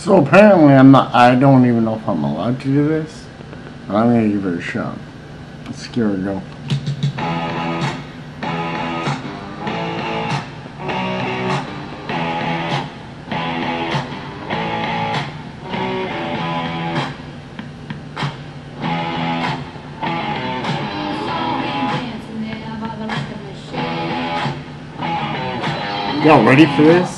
So apparently I don't even know if I'm allowed to do this, but I'm gonna give it a shot. Let's give it a go. Y'all ready for this?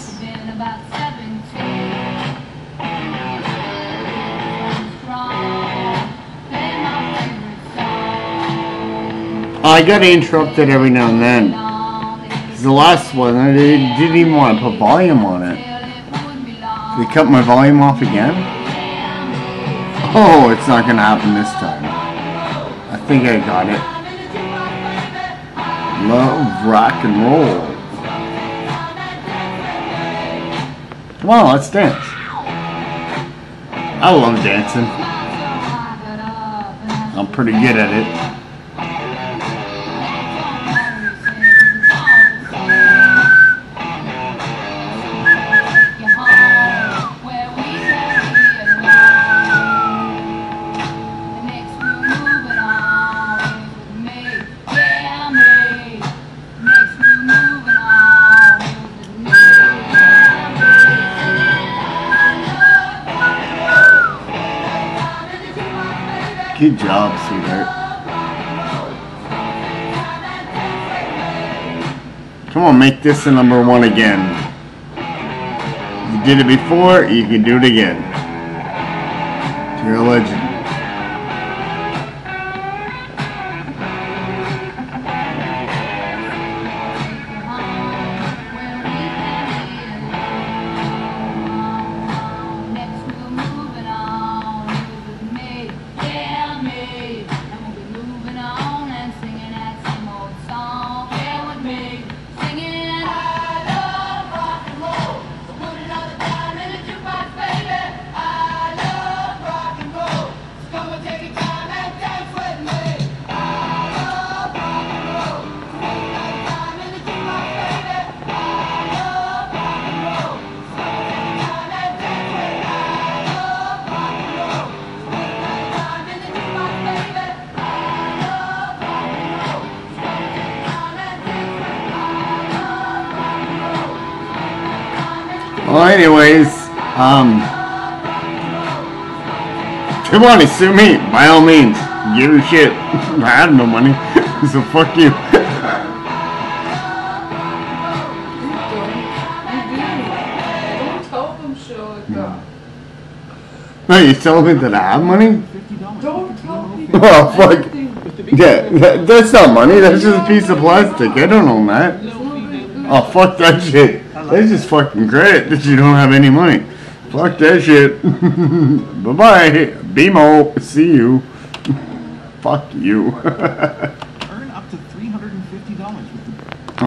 I got interrupted every now and then. The last one, I didn't even want to put volume on it. They cut my volume off again? Oh, it's not going to happen this time. I think I got it. Love rock and roll. Come on, let's dance. I love dancing. I'm pretty good at it. Good job, sweetheart. Come on, make this the #1 again. You did it before, you can do it again. You're a legend. Well, anyways, if you want to sue me, by all means, give a shit. I have no money, so fuck you. Don't tell them shit like that. No, you telling me that I have money? Don't tell people. Oh, fuck. Yeah, that's not money, that's just a piece of plastic. I don't own that. Oh, fuck that shit. That's just fucking credit that you don't have any money. Fuck that shit. Bye-bye. BMO. See you. Fuck you.